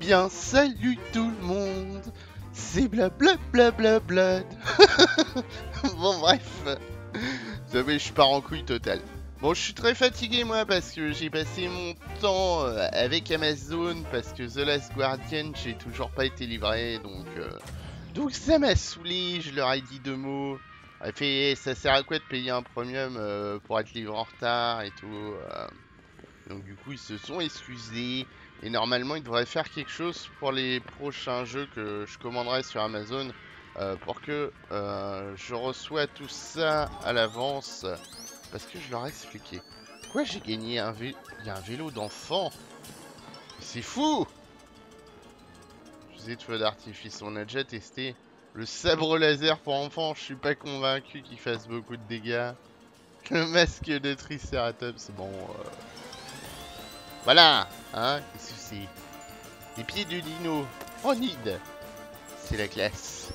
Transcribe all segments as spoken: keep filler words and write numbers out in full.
bien, salut tout le monde. C'est blablabla. Bon bref. Ça mais je pars en couille totale. Bon, je suis très fatigué moi parce que j'ai passé mon temps euh, avec Amazon parce que The Last Guardian j'ai toujours pas été livré donc euh, donc ça m'a saoulé. Je leur ai dit deux mots. Elle fait, ça sert à quoi de payer un premium euh, pour être livré en retard et tout. euh. Donc du coup ils se sont excusés et normalement ils devraient faire quelque chose pour les prochains jeux que je commanderai sur Amazon euh, pour que euh, je reçois tout ça à l'avance. Parce que je leur ai expliqué. Quoi, j'ai gagné un vélo. Il y a un vélo d'enfant. C'est fou. Fusée de feu d'artifice. On a déjà testé. Le sabre laser pour enfants. Je suis pas convaincu qu'il fasse beaucoup de dégâts. Le masque de Triceratops. Bon. Euh... Voilà. Hein. Qu'est-ce que c'est? Les pieds de dino. Oh, Nid. C'est la classe.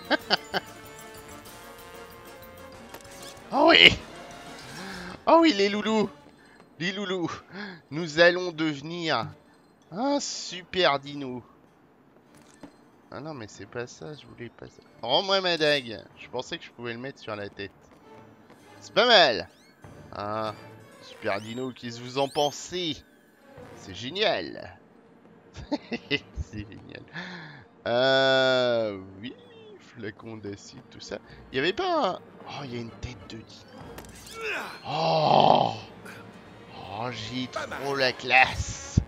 Oh oui. Oh oui, les loulous. Les loulous. Nous allons devenir un super dino. Ah non, mais c'est pas ça, je voulais pas ça. Rends-moi ma dague. Je pensais que je pouvais le mettre sur la tête. C'est pas mal. Un super dino, qu'est-ce que vous en pensez? C'est génial. C'est génial. Euh... Oui, flacon d'acide, tout ça. Il y avait pas un... Oh, il y a une tête de dino. Oh, oh j'ai trop la classe.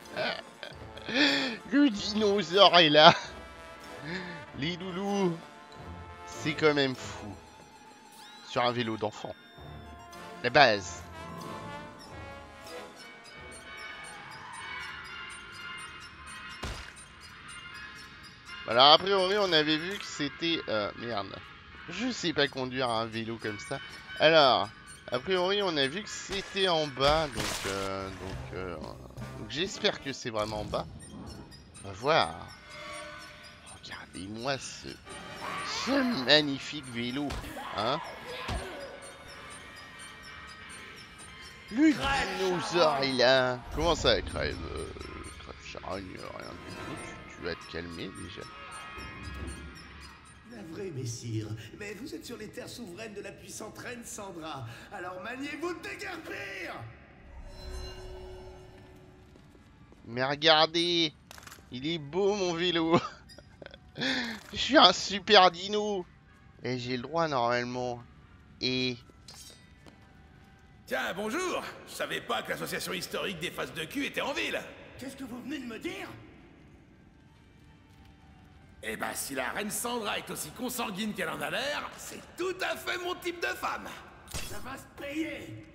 Le dinosaure est là. Les loulous, c'est quand même fou. Sur un vélo d'enfant. La base. Alors a priori on avait vu que c'était... Euh, merde. Je sais pas conduire un vélo comme ça. Alors... A priori, on a vu que c'était en bas, donc, euh, donc, euh, donc j'espère que c'est vraiment en bas. On va voir. Regardez-moi ce, ce magnifique vélo, hein. Le dinosaure est là. Comment ça, crève euh, crève charogne, rien du tout. Tu, tu vas te calmer déjà. Vrai, messire, mais vous êtes sur les terres souveraines de la puissante reine Sandra, alors maniez-vous de déguerpir. Mais regardez, il est beau mon vélo. Je suis un super dino. Et j'ai le droit normalement. Et... Tiens, bonjour. Je savais pas que l'association historique des faces de cul était en ville. Qu'est-ce que vous venez de me dire? Eh ben, si la reine Sandra est aussi consanguine qu'elle en a l'air, c'est tout à fait mon type de femme. Ça va se payer.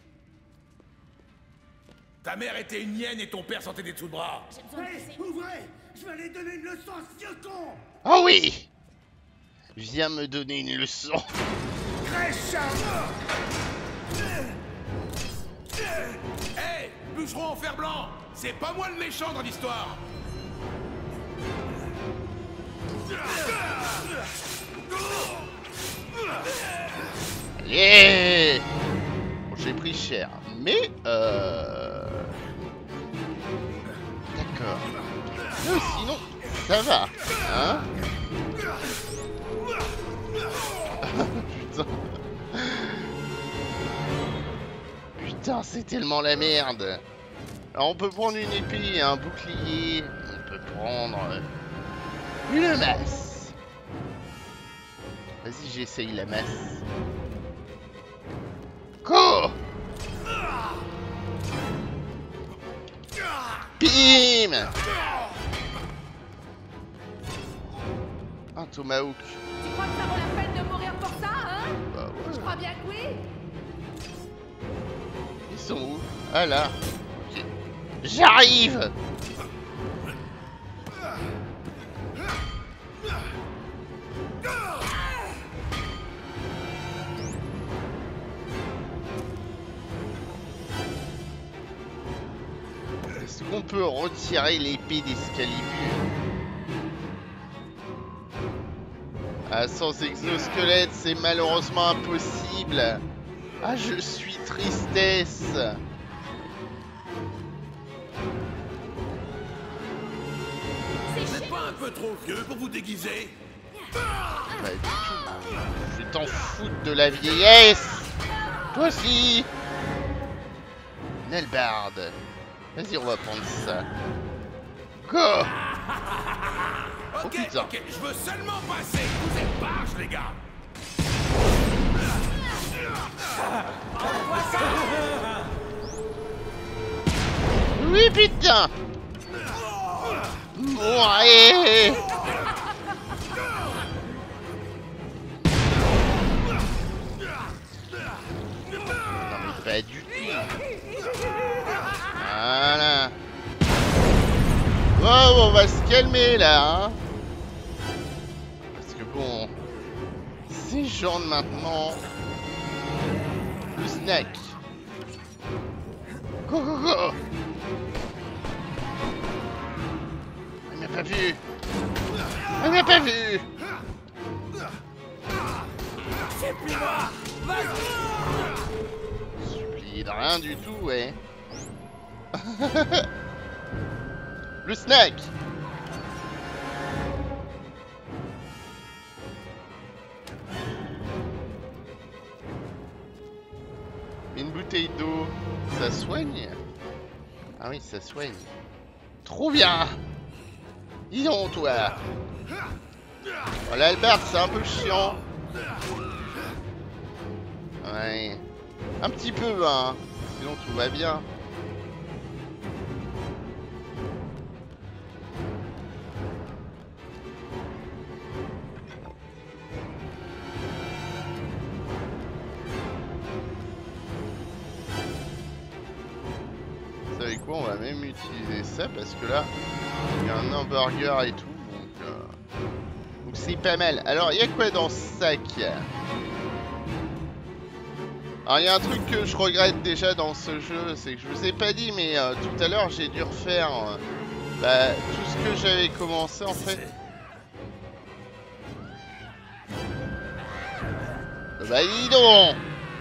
Ta mère était une hyène et ton père sentait des dessous de bras. Hé, ouvrez! Je vais aller donner une leçon à ce vieux con. Oh oui! Viens me donner une leçon. Crèche. Hé, hey, bûcheron en fer blanc, c'est pas moi le méchant dans l'histoire. Allez, bon, j'ai pris cher, mais euh... d'accord. Mais sinon, ça va, hein. Putain. Putain, c'est tellement la merde. Alors on peut prendre une épée et un bouclier. On peut prendre une masse. Vas-y, j'essaye la masse. Go! Bim! Un tomahawk. Tu crois que ça vaut la peine de mourir pour ça, hein? Bah ouais. Je crois bien que oui. Ils sont où? Ah là. Okay. J'arrive! Est-ce qu'on peut retirer l'épée d'Excalibur? Ah, sans exosquelette, c'est malheureusement impossible. Ah, je suis tristesse. peu trop vieux pour vous déguiser? Pas du tout. Je t'en fous de la vieillesse. Toi aussi. Une hallebarde. Vas-y, on va prendre ça. Go. Oh Ok, putain. ok, je veux seulement passer. Vous êtes barges, les gars. Oui, putain. Bon, allez. Non, mais pas du tout. Voilà. Oh, on va se calmer là, hein. Parce que bon, ces gens de maintenant, le snack. Go go go. Il m'a pas vu. Il m'a pas vu. C'est plus moi. Supplie de rien du tout, ouais. Le snack. Une bouteille d'eau, ça soigne? Ah oui, ça soigne. Trop bien. Dis donc, toi. Bon, l'Albert, c'est un peu chiant. Ouais. Un petit peu, hein. Sinon, tout va bien. Vous savez quoi, on va même utiliser ça parce que là, il y a un hamburger et tout, donc euh... donc c'est pas mal. Alors, il y a quoi dans ce sac? Alors, il y a un truc que je regrette déjà dans ce jeu, c'est que je vous ai pas dit, mais euh, tout à l'heure, j'ai dû refaire euh, bah, tout ce que j'avais commencé en fait. Bah, dis donc!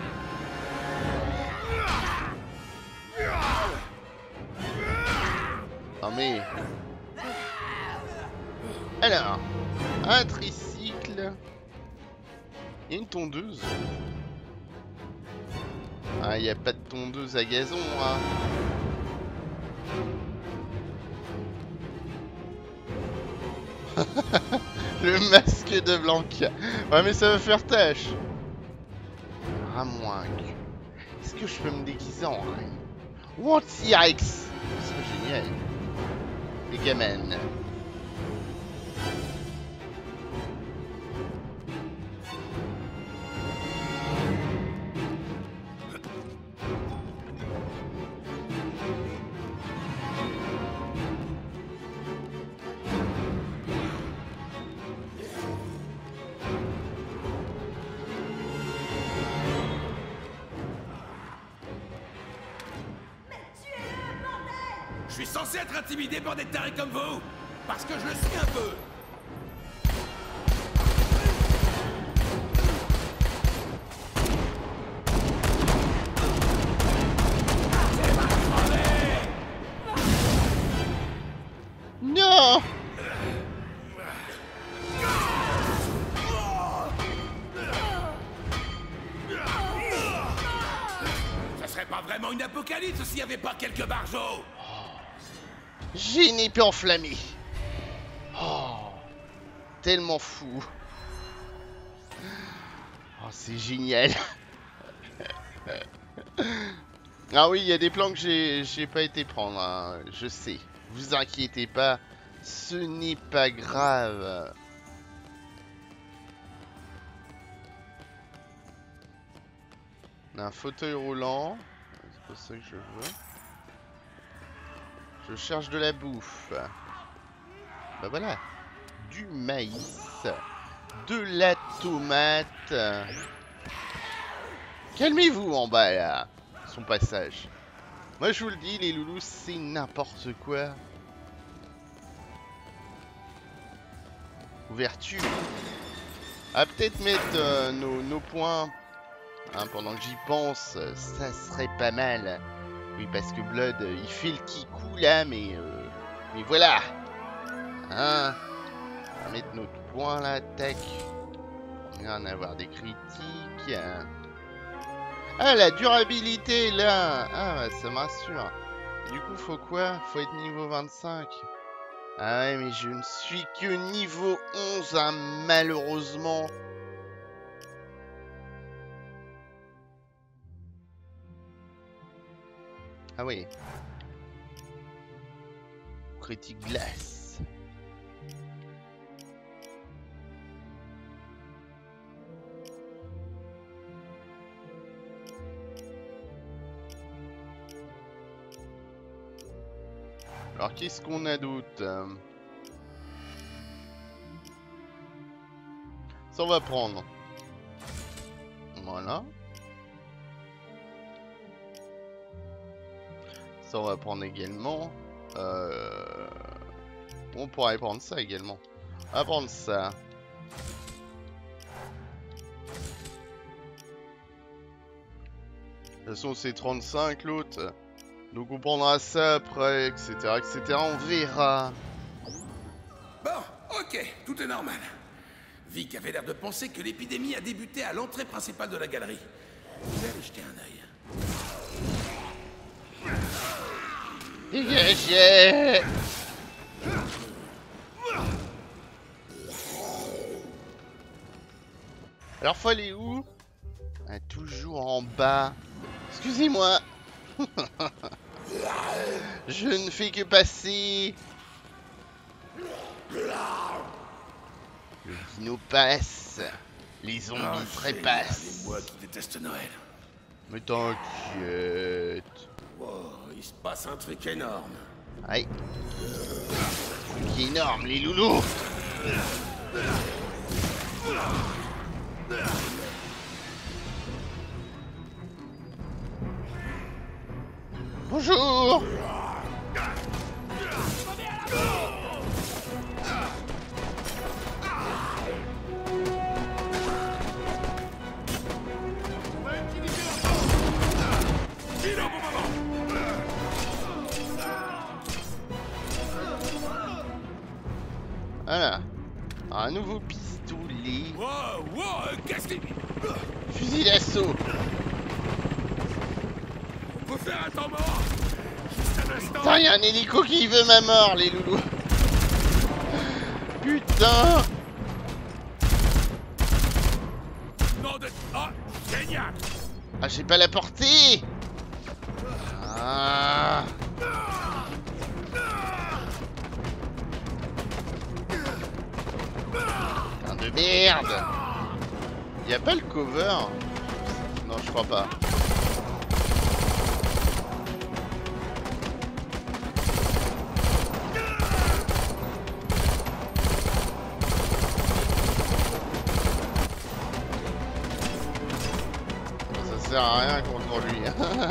Non mais... Alors, un tricycle et une tondeuse. Ah, il n'y a pas de tondeuse à gazon, hein. Le masque de Blanca. Ouais, mais ça va faire tâche. À moins que... Est-ce que je peux me déguiser en reine? Ou en T-Rex? C'est génial. Les gamins. Je suis censé être intimidé par des tarés comme vous. Parce que je le suis un peu. Non! Ça serait pas vraiment une apocalypse s'il n'y avait pas quelques barjots. J'ai une épée enflammée. Oh, tellement fou. Oh, c'est génial. Ah oui, il y a des plans que j'ai j'ai pas été prendre, hein. Je sais. Vous inquiétez pas, ce n'est pas grave. On a un fauteuil roulant. C'est pas ça que je veux. Je cherche de la bouffe. Bah voilà. Du maïs. De la tomate. Calmez-vous en bas là. Son passage. Moi je vous le dis, les loulous, c'est n'importe quoi. Ouverture. À peut-être mettre euh, nos, nos points. Hein, pendant que j'y pense, ça serait pas mal. Oui, parce que Blood, il fait le kikou là, mais... Euh, mais voilà. Hein. mettre notre point là, tac. On vient en avoir des critiques. Ah, la durabilité là. Ah, bah, ça me rassure. Du coup, faut quoi? Faut être niveau vingt-cinq. Ah ouais, mais je ne suis que niveau onze, hein, malheureusement. Ah oui. Critique glace. Alors qu'est-ce qu'on a d'autre? Ça on va prendre. Voilà. Ça on va prendre également. Euh... On pourrait prendre ça également. On va prendre ça. De toute façon c'est trente-cinq l'autre. Donc on prendra ça après, et cetera, et cetera. On verra. Bon, ok, tout est normal. Vic avait l'air de penser que l'épidémie a débuté à l'entrée principale de la galerie. Je vais aller jeter un œil. Dégagez! Alors faut aller où? Ah, toujours en bas. Excusez-moi. Je ne fais que passer. Le dino passe. Les zombies Ah, trépassent. c'est moi qui déteste Noël. Mais t'inquiète. Wow, il se passe un truc énorme. Aïe. Truc énorme, les loulous. Bonjour. Voilà. Un nouveau pistolet. Wow, wow, qu'est-ce que... Fusil d'assaut. On peut faire un temps mort. Juste un instant. Putain, y'a un hélico qui veut ma mort, les loulous. Putain. Non de... Ah, génial. Ah, j'ai pas la portée. Ah. Putain de merde. Y'a pas le cover? Non, je crois pas. Ça sert à rien contre lui.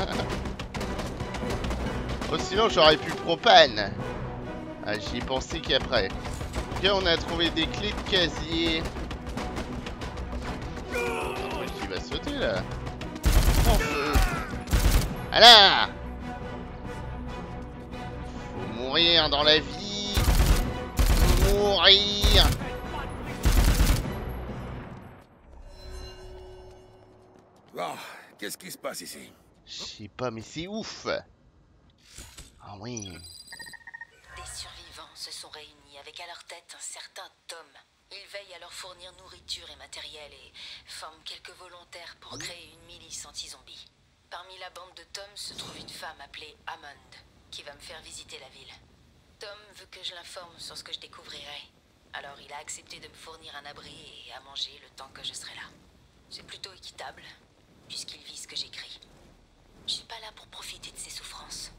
Oh, sinon j'aurais pu propane. Ah, j'y ai pensé qu'après. Ok, on a trouvé des clés de casier. Un truc qui va sauter là. En feu. Voilà. Faut mourir dans la vie. Faut mourir. Oh, qu'est-ce qui se passe ici? Je sais pas, mais c'est ouf. Ah oui. Des survivants se sont réunis avec à leur tête un certain Tom. Ils veillent à leur fournir nourriture et matériel et forment quelques volontaires pour créer une milice anti-zombie. Parmi la bande de Tom se trouve une femme appelée Hammond, qui va me faire visiter la ville. Tom veut que je l'informe sur ce que je découvrirai. Alors il a accepté de me fournir un abri et à manger le temps que je serai là. C'est plutôt équitable, puisqu'il vit ce que j'écris. Je suis pas là pour profiter de ses souffrances.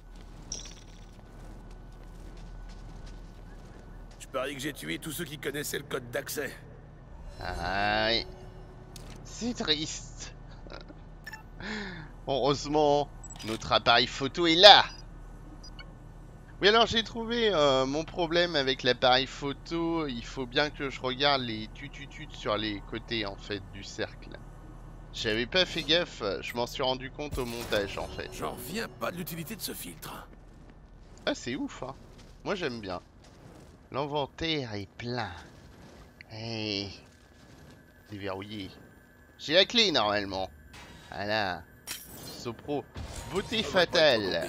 Je parie que j'ai tué tous ceux qui connaissaient le code d'accès. Aïe. C'est triste. Heureusement, notre appareil photo est là. Oui, alors j'ai trouvé euh, mon problème avec l'appareil photo. Il faut bien que je regarde les tutututes sur les côtés en fait du cercle. J'avais pas fait gaffe, je m'en suis rendu compte au montage en fait. J'en reviens pas de l'utilité de ce filtre. Ah, c'est ouf, hein. Moi j'aime bien. L'inventaire est plein. Hey. Déverrouillé. J'ai la clé normalement. Voilà. Sopro. Beauté fatale.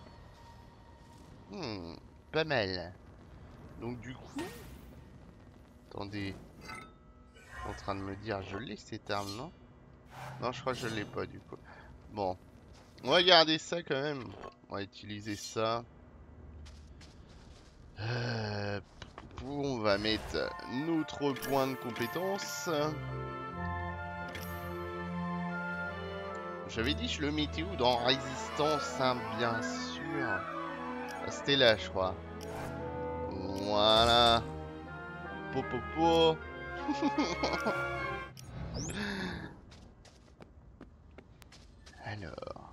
Hmm, pas mal. Donc du coup... Attendez. En train de me dire, je l'ai cette arme, non? Non, je crois que je l'ai pas du coup. Bon. On va garder ça quand même. On va utiliser ça. Euh, on va mettre notre point de compétence. J'avais dit je le mettais où? Dans résistance, hein, bien sûr. Ah, c'était là, je crois. Voilà. Popopo. Alors.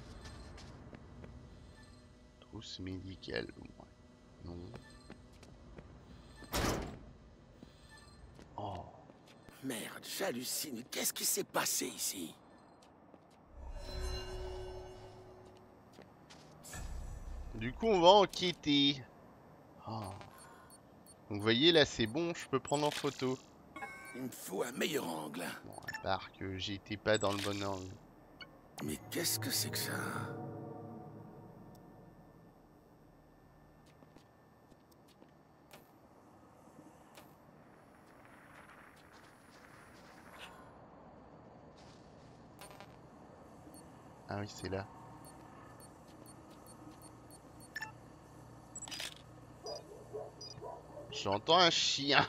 Trousse médicale, au moins. Non. Oh. Merde, j'hallucine. Qu'est-ce qui s'est passé ici? Du coup, on va enquêter. Oh. Donc, vous voyez, là, c'est bon, je peux prendre en photo. Il me faut un meilleur angle. Bon, à part que j'étais pas dans le bon angle. Mais qu'est-ce que c'est que ça? Ah oui, c'est là. J'entends un chien.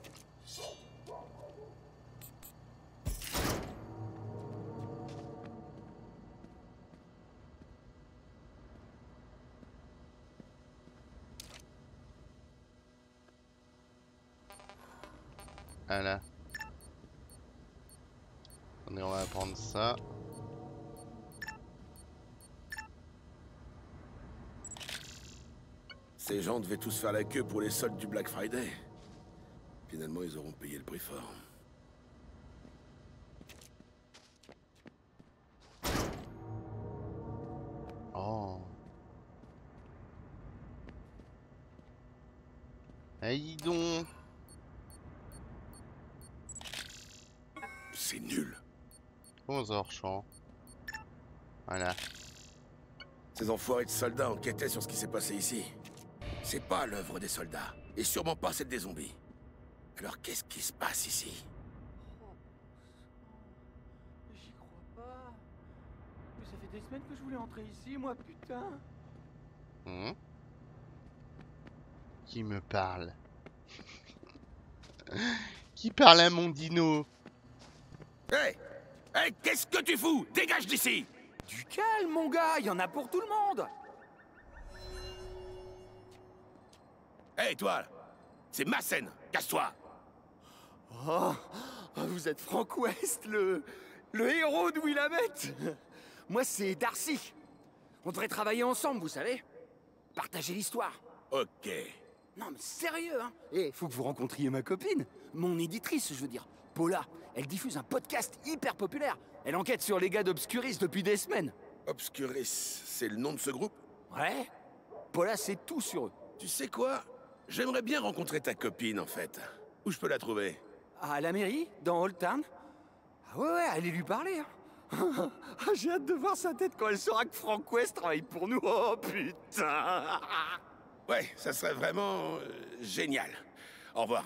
Voilà. Attendez, on va prendre ça. Ces gens devaient tous faire la queue pour les soldes du Black Friday. Finalement, ils auront payé le prix fort. Oh. Ah, dis donc. C'est nul. onze heures champ. Voilà. Ces enfoirés de soldats enquêtaient sur ce qui s'est passé ici. C'est pas l'œuvre des soldats, et sûrement pas celle des zombies. Alors qu'est-ce qui se passe ici? J'y crois pas. Mais ça fait des semaines que je voulais entrer ici, moi, putain. Mmh. Qui me parle? Qui parle à mon dino? Hé hey hey, qu'est-ce que tu fous? Dégage d'ici! Du calme, mon gars, il y en a pour tout le monde. Hé hey, toi, c'est ma scène, casse-toi! Oh, vous êtes Frank West, le... le héros de Willamette. Moi, c'est Darcy. On devrait travailler ensemble, vous savez. Partager l'histoire. Ok. Non, mais sérieux, hein. Et faut que vous rencontriez ma copine. Mon éditrice, je veux dire. Paula. Elle diffuse un podcast hyper populaire. Elle enquête sur les gars d'Obscuris depuis des semaines. Obscuris, c'est le nom de ce groupe? Ouais. Paula sait tout sur eux. Tu sais quoi? J'aimerais bien rencontrer ta copine, en fait. Où je peux la trouver? À la mairie, dans Old Town. Ah ouais, ouais, allez lui parler. Hein. J'ai hâte de voir sa tête quand elle saura que Frank West travaille pour nous. Oh putain. Ouais, ça serait vraiment euh, génial. Au revoir.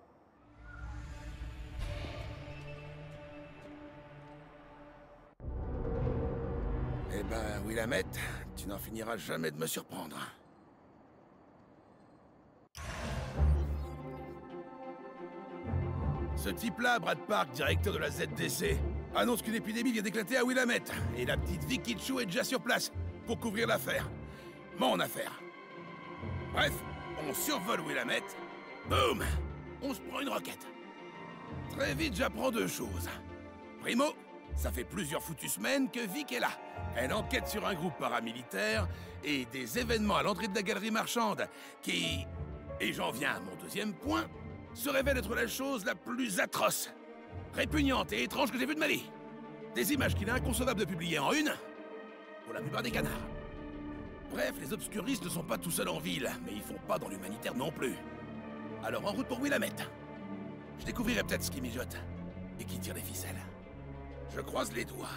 Eh ben, Willamette, tu n'en finiras jamais de me surprendre. Ce type-là, Brad Park, directeur de la Z D C, annonce qu'une épidémie vient d'éclater à Willamette. Et la petite Vicky Chu est déjà sur place pour couvrir l'affaire. Mon affaire. Bref, on survole Willamette. Boum! On se prend une roquette. Très vite, j'apprends deux choses. Primo, ça fait plusieurs foutues semaines que Vic est là. Elle enquête sur un groupe paramilitaire et des événements à l'entrée de la galerie marchande qui... Et j'en viens à mon deuxième point, se révèle être la chose la plus atroce, répugnante et étrange que j'ai vue de ma vie. Des images qu'il est inconcevable de publier en une, pour la plupart des canards. Bref, les obscuristes ne sont pas tout seuls en ville, mais ils font pas dans l'humanitaire non plus. Alors en route pour Willamette. Je découvrirai peut-être ce qui mijote et qui tire les ficelles. Je croise les doigts.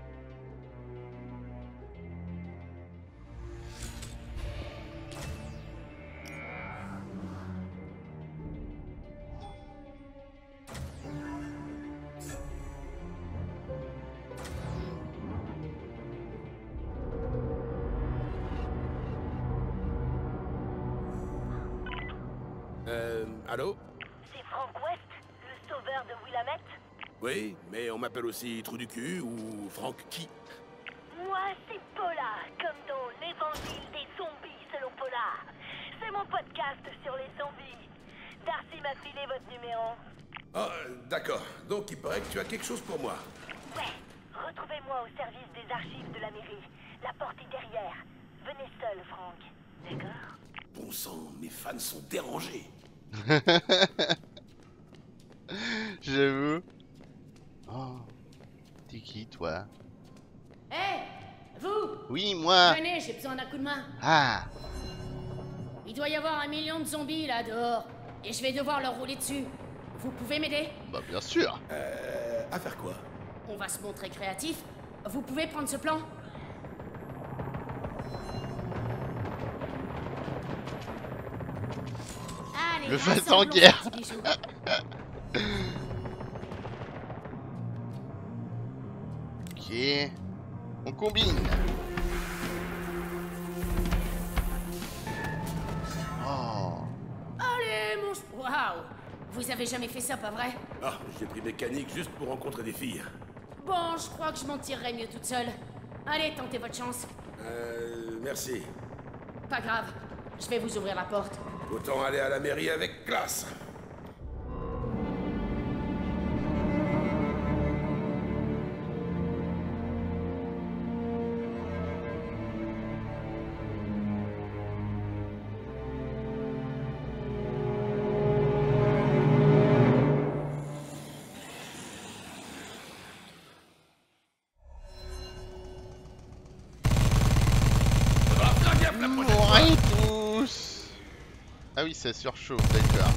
Euh... Allô? C'est Frank West, le sauveur de Willamette? Oui, mais on m'appelle aussi Trou du cul ou Frank qui? Moi, c'est Paula, comme dans l'évangile des zombies selon Paula. C'est mon podcast sur les zombies. Darcy m'a filé votre numéro. Ah, d'accord. Donc il paraît que tu as quelque chose pour moi. Ouais, retrouvez-moi au service des archives de la mairie. La porte est derrière. Venez seul, Frank. D'accord? Bon sang, mes fans sont dérangés. J'avoue. Oh. T'es qui, toi? Hé, hey, vous! Oui, moi. Venez, j'ai besoin d'un coup de main. Ah. Il doit y avoir un million de zombies là dehors. Et je vais devoir leur rouler dessus. Vous pouvez m'aider? Bah, bien sûr. Euh... À faire quoi? On va se montrer créatif. Vous pouvez prendre ce plan? Allez, Le face rassemblons en guerre. ces petits bijoux. Ok. On combine. Oh. Allez, mon... Waouh! Vous avez jamais fait ça, pas vrai? Ah, j'ai pris mécanique juste pour rencontrer des filles. Bon, je crois que je m'en tirerai mieux toute seule. Allez, tentez votre chance. Euh... Merci. Pas grave, je vais vous ouvrir la porte. Autant aller à la mairie avec classe. Mourrez tous. Ah oui, ça surchauffe, d'accord.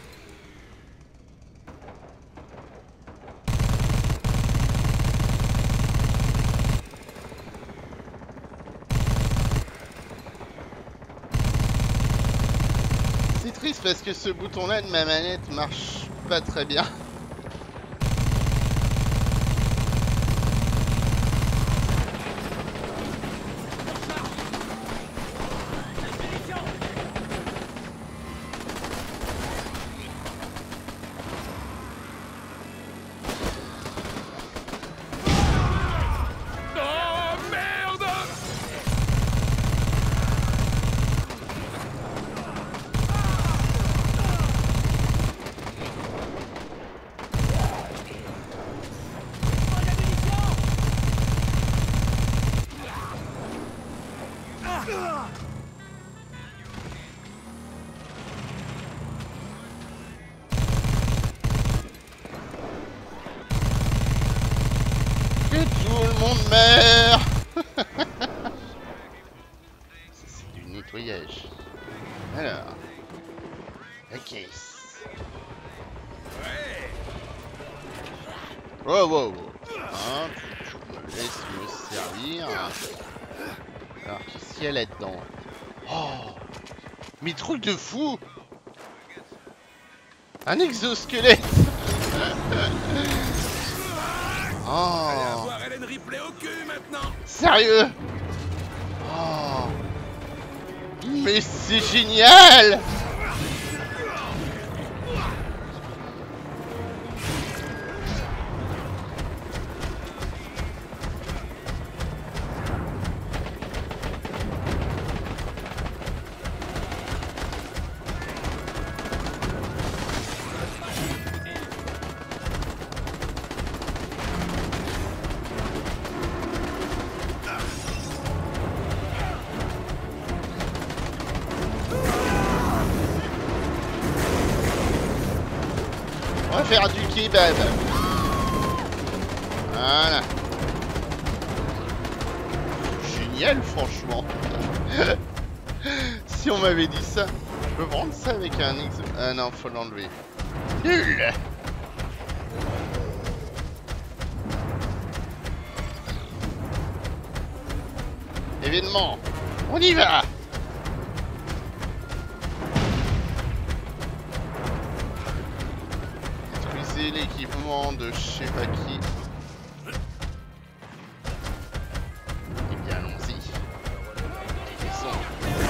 C'est triste parce que ce bouton-là de ma manette marche pas très bien. Que tout le monde meurt. Ça, c'est du nettoyage. Alors, la caisse. Wow, wow, wow. Hein, tu, tu me laisses me servir. Alors, qu'est-ce qu'il y a là-dedans? Oh, mais truc de fou. Un exosquelette. Oh. Allez avoir Ellen Ripley au cul maintenant. Sérieux? Oh. Mais c'est génial. On va faire du kebab. Voilà. Génial, franchement. Si on m'avait dit ça, je peux prendre ça avec un ex... Ah non, faut l'enlever. Nul. Événement. On y va. Détruisez l'équipement de je sais pas qui. Eh bien, allons-y. Descends.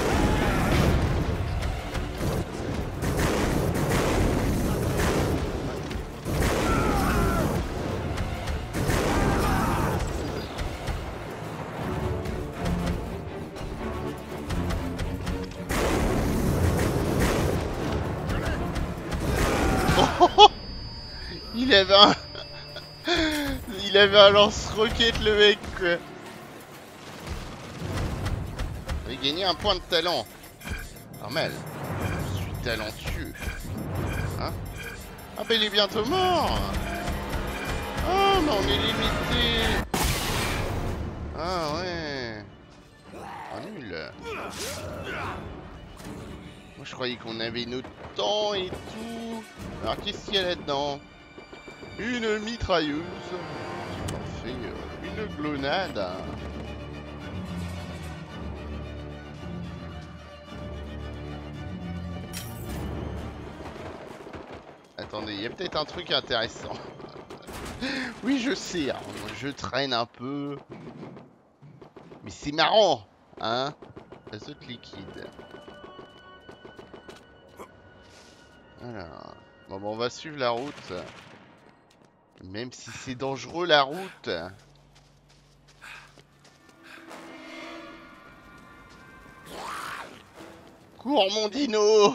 Il avait un... Il avait un lance-roquette, le mec, quoi. Il a gagné un point de talent. Normal. Je suis talentueux. Hein? Ah bah il est bientôt mort. Oh mais on est limité. Ah ouais. Oh nul. Moi je croyais qu'on avait notre temps et tout. Alors qu'est-ce qu'il y a là-dedans? Une mitrailleuse. Parfait. Une glonade. Attendez, il y a peut-être un truc intéressant. Oui, je sais, hein, je traîne un peu. Mais c'est marrant, hein? Azote liquide. Alors, bon, bon, on va suivre la route. Même si c'est dangereux la route. Cours mon dino!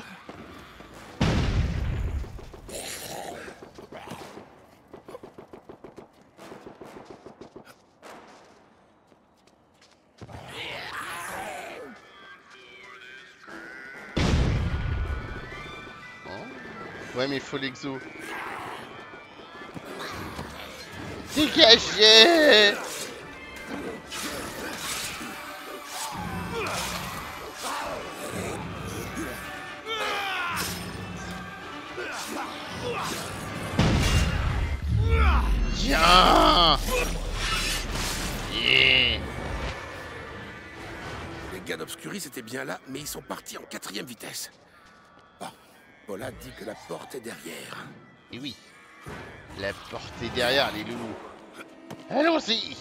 Ouais mais il faut l'exo. Dégagez! Tiens! Yeah. Les gars d'Obscuris étaient bien là, mais ils sont partis en quatrième vitesse. Bon, Paula dit que la porte est derrière. Et oui, la porte est derrière les loulous. Allons-y!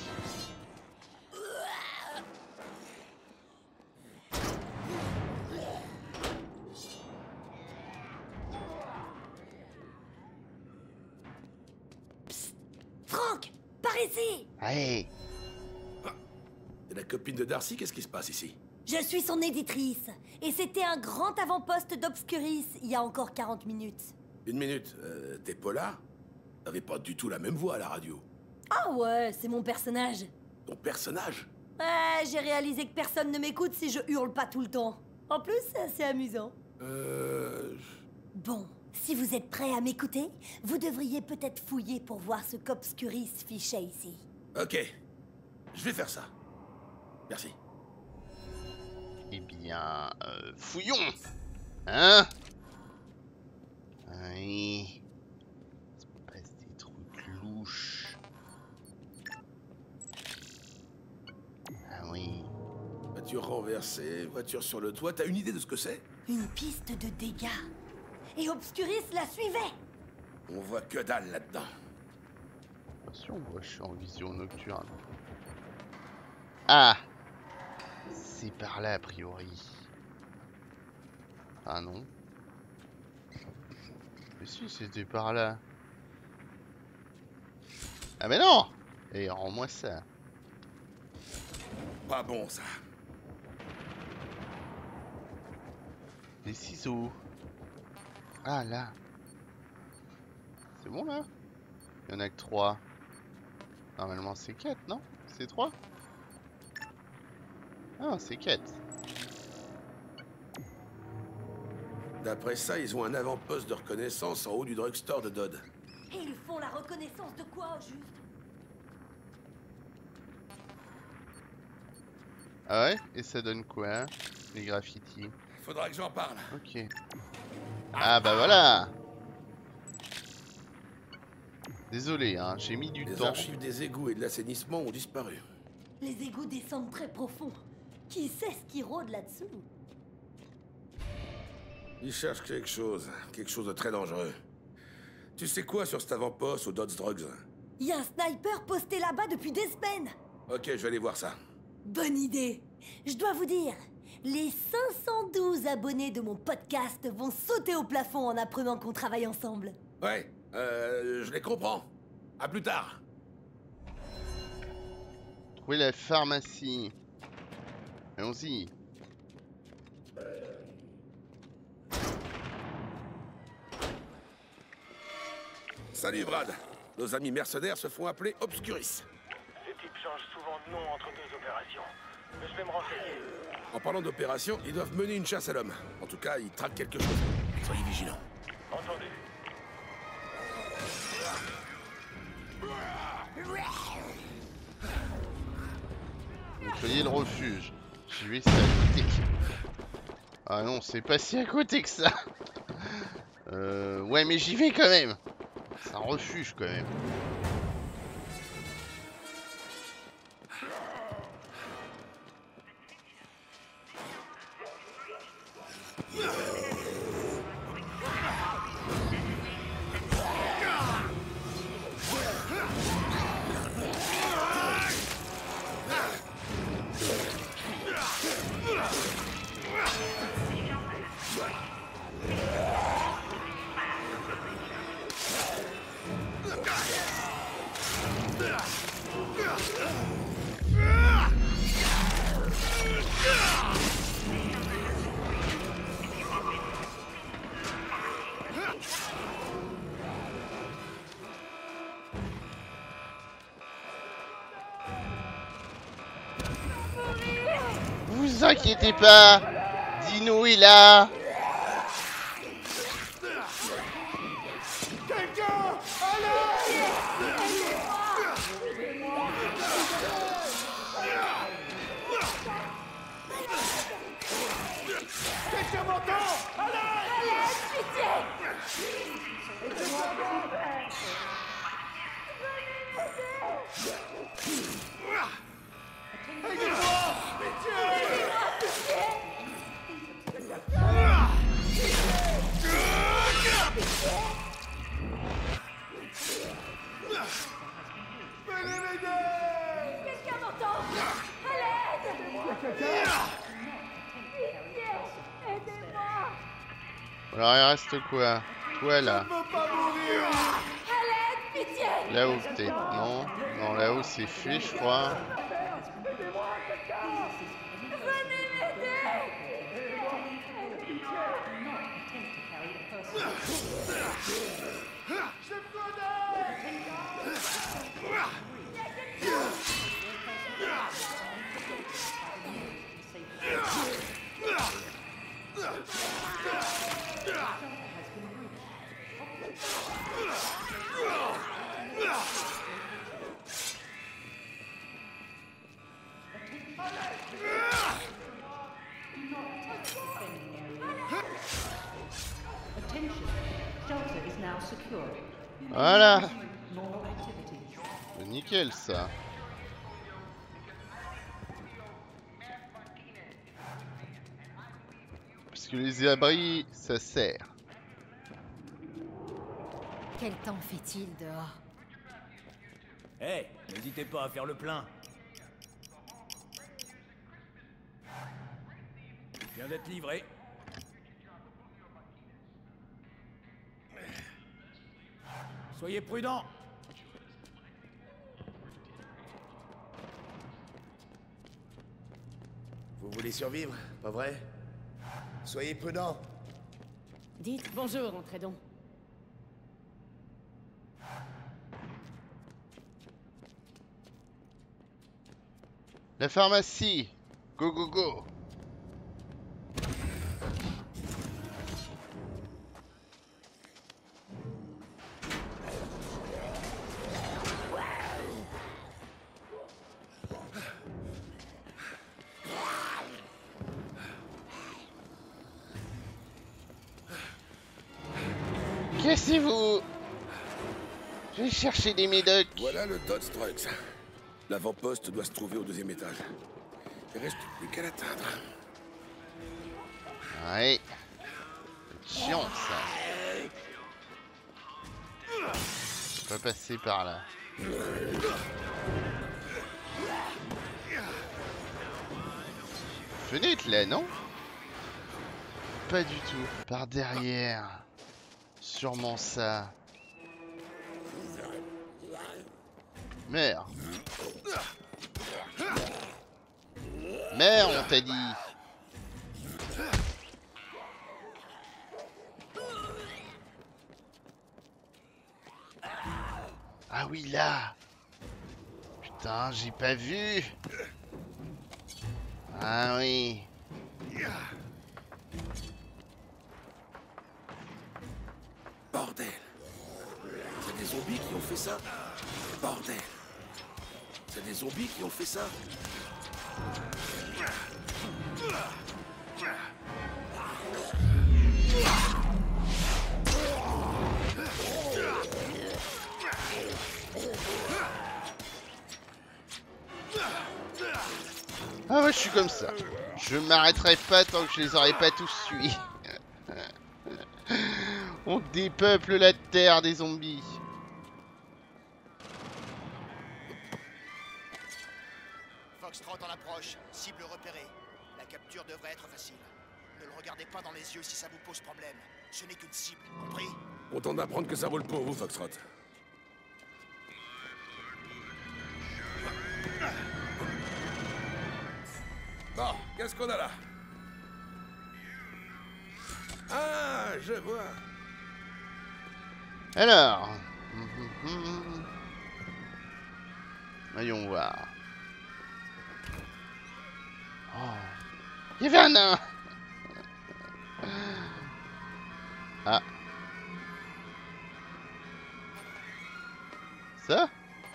Psst, Franck, par ici! Allez! Ah, c'est la copine de Darcy, qu'est-ce qui se passe ici? Je suis son éditrice, et c'était un grand avant-poste d'Obscuris il y a encore quarante minutes. Une minute, euh, t'es Paula? T'avais pas du tout la même voix à la radio. Ah ouais, c'est mon personnage. Ton personnage? Ouais, j'ai réalisé que personne ne m'écoute si je hurle pas tout le temps. En plus, c'est assez amusant. Euh... Bon, si vous êtes prêts à m'écouter, vous devriez peut-être fouiller pour voir ce qu'Obscuris fichait ici. Ok, je vais faire ça. Merci. Eh bien, euh, fouillons! Hein? Oui. Il se passe des trucs louches. Ah oui. Voiture renversée, voiture sur le toit, t'as une idée de ce que c'est? Une piste de dégâts. Et Obscuris la suivait. On voit que dalle là-dedans. Attention, moi je suis en vision nocturne. Ah! C'est par là a priori. Ah non. Mais si, c'était par là. Ah mais non! Et rends-moi ça. Pas bon ça. Des ciseaux. Ah là. C'est bon là? Il y en a que trois. Normalement c'est quatre, non? C'est trois? Ah, c'est quatre. D'après ça, ils ont un avant-poste de reconnaissance en haut du drugstore de Dodd. Et ils font la reconnaissance de quoi, juste? Ah ouais? Et ça donne quoi, hein, les graffitis? Faudra que j'en parle. Ok. Ah bah voilà! Désolé, hein, j'ai mis du Les temps. archives des égouts et de l'assainissement ont disparu. Les égouts descendent très profond. Qui sait ce qui rôde là-dessous? Ils cherchent quelque chose, quelque chose de très dangereux. Tu sais quoi sur cet avant-poste au Dodds Drugs? Il y a un sniper posté là-bas depuis des semaines. Ok, je vais aller voir ça. Bonne idée. Je dois vous dire, les cinq cent douze abonnés de mon podcast vont sauter au plafond en apprenant qu'on travaille ensemble. Ouais, euh, je les comprends. À plus tard. Trouver la pharmacie. Allons-y. Salut Brad. Nos amis mercenaires se font appeler Obscuris. Ces types changent souvent de nom entre deux opérations. Je vais me renseigner. En parlant d'opération, ils doivent mener une chasse à l'homme. En tout cas, ils traquent quelque chose. Soyez vigilants. Entendu. Nettoyer le refuge. J'y vais, c'est à côté. Ah non, c'est pas si à côté que ça. Euh, ouais, mais j'y vais quand même. C'est un refuge quand même. Vous inquiétez pas, Dino est là. Quelqu'un m'entend? Quelqu'un m'entend? À l'aide! Pitié! Aidez-moi! Alors il reste quoi? Quoi là? À l'aide! Pitié! Là-haut peut-être, non? Non, là-haut c'est fait je crois. Venez m'aider! Voilà. C'est nickel ça. Parce que les abris, ça sert. Quel temps fait-il dehors? Eh, hey, n'hésitez pas à faire le plein. Je viens d'être livré. Soyez prudents. Vous voulez survivre, pas vrai? Soyez prudents. Dites bonjour, entrez donc. La pharmacie. Go go go. Cassez-vous! Je vais chercher des médocs. Voilà le Dodge Trucks. L'avant-poste doit se trouver au deuxième étage. Il reste plus qu'à l'atteindre. Ouais. C'est chiant ça. Je peux pas passer par là. Fenêtre là, non? Pas du tout. Par derrière. Sûrement ça. Meurs. Meurs, on t'a dit. Ah oui, là. Putain, j'ai pas vu. Ah oui. Bordel. C'est des zombies qui ont fait ça. Bordel. C'est des zombies qui ont fait ça. Ah ouais, je suis comme ça. Je m'arrêterai pas tant que je les aurais pas tous tués. On dépeuple la terre des zombies. Foxtrot en approche, cible repérée. La capture devrait être facile. Ne le regardez pas dans les yeux si ça vous pose problème. Ce n'est qu'une cible, compris? Content d'apprendre que ça roule pour vous, Foxtrot. Bon, qu'est-ce qu'on a là? Ah, je vois. Alors. Voyons voir. Oh. Il y avait un nain. Ah. Ça?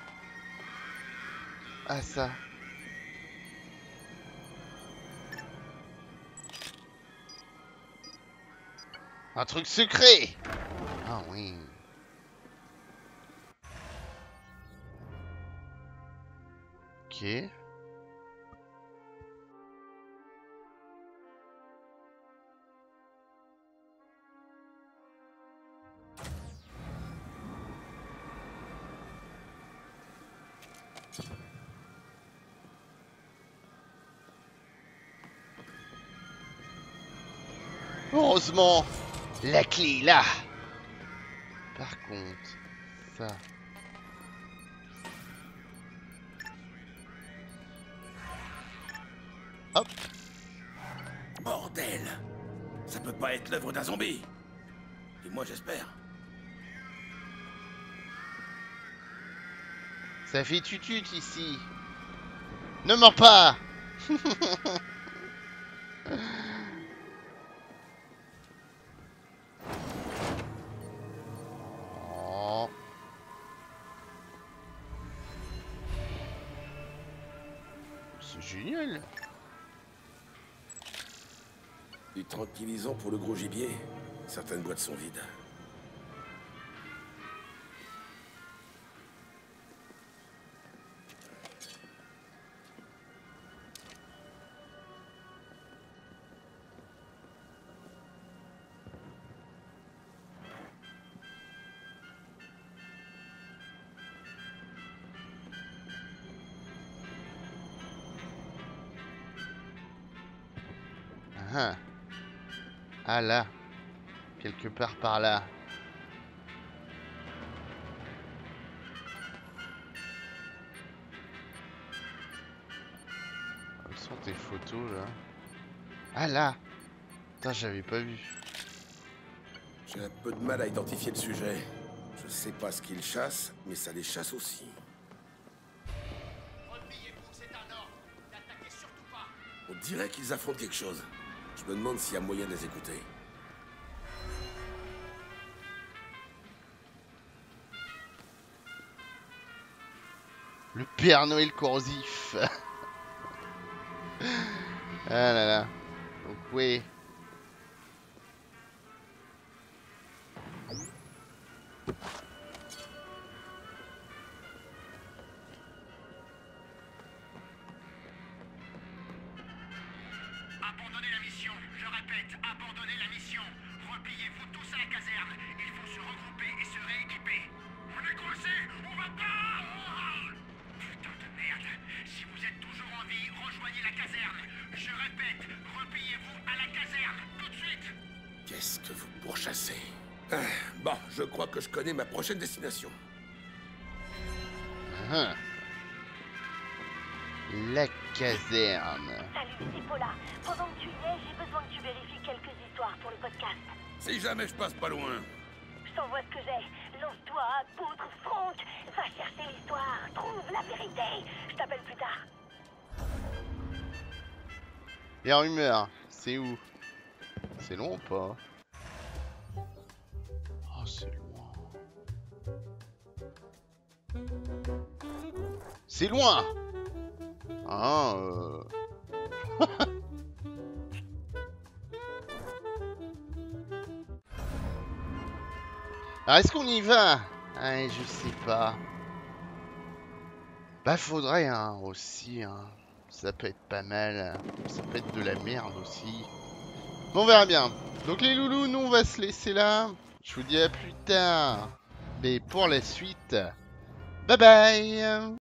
Ah, ça. Un truc secret. Ah oui. Ok. Heureusement, la clé est là. Par contre, ça. Hop. Bordel. Ça peut pas être l'œuvre d'un zombie. Et moi, j'espère. Ça fait tutut ici. Ne meurs pas. Oh. C'est génial. Du tranquillisant pour le gros gibier. Certaines boîtes sont vides. Ah. Ah là. Quelque part par là. Où sont tes photos là? Ah là. Putain, j'avais pas vu. J'ai un peu de mal à identifier le sujet. Je sais pas ce qu'ils chassent, mais ça les chasse aussi. On dirait qu'ils affrontent quelque chose. Je me demande s'il y a moyen de les écouter. Le Père Noël corrosif. Ah là là. Donc oui. répète, abandonnez la mission. Repliez-vous tous à la caserne. Il faut se regrouper et se rééquiper. On est coincés, on va pas. Putain de merde. Si vous êtes toujours en vie, rejoignez la caserne. Je répète, repliez-vous à la caserne, tout de suite. Qu'est-ce que vous pourchassez? Ah, bon, je crois que je connais ma prochaine destination. Ah. La caserne. Salut, c'est Paula. Pendant que tu y es, j'ai besoin que tu vérifies quelques histoires pour le podcast. Si jamais je passe pas loin. Je t'envoie ce que j'ai. Lance-toi, poutre, Franck. Va chercher l'histoire. Trouve la vérité. Je t'appelle plus tard. Les rumeurs, c'est où? C'est long ou pas? Oh, c'est loin. C'est loin. Ah, euh... Alors, est-ce qu'on y va? Ah, je sais pas. Bah, faudrait, hein, aussi, hein. Ça peut être pas mal. Ça peut être de la merde aussi. Bon, on verra bien. Donc, les loulous, nous, on va se laisser là. Je vous dis à plus tard. Mais pour la suite, bye bye.